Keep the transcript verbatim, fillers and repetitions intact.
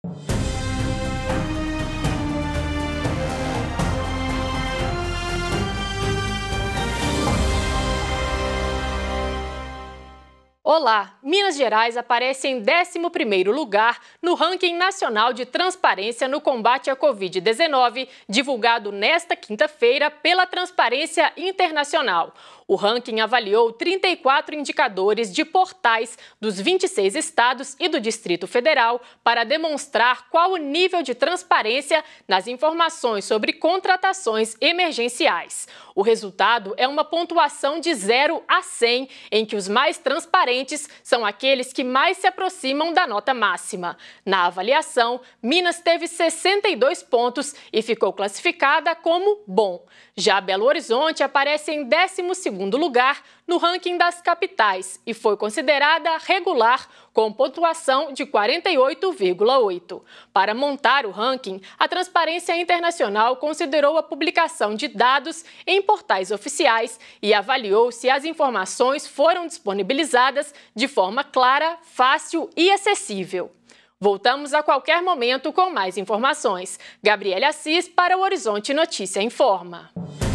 Olá! Minas Gerais aparece em décimo primeiro lugar no ranking nacional de transparência no combate à Covid dezenove, divulgado nesta quinta-feira pela Transparência Internacional. O ranking avaliou trinta e quatro indicadores de portais dos vinte e seis estados e do Distrito Federal para demonstrar qual o nível de transparência nas informações sobre contratações emergenciais. O resultado é uma pontuação de zero a cem, em que os mais transparentes são aqueles que mais se aproximam da nota máxima. Na avaliação, Minas teve sessenta e dois pontos e ficou classificada como bom. Já Belo Horizonte aparece em décimo segundo lugar no ranking das capitais e foi considerada regular, com pontuação de quarenta e oito vírgula oito. Para montar o ranking, a Transparência Internacional considerou a publicação de dados em portais oficiais e avaliou se as informações foram disponibilizadas de forma clara, fácil e acessível. Voltamos a qualquer momento com mais informações. Gabriela Assis para o Horizonte Notícia Informa.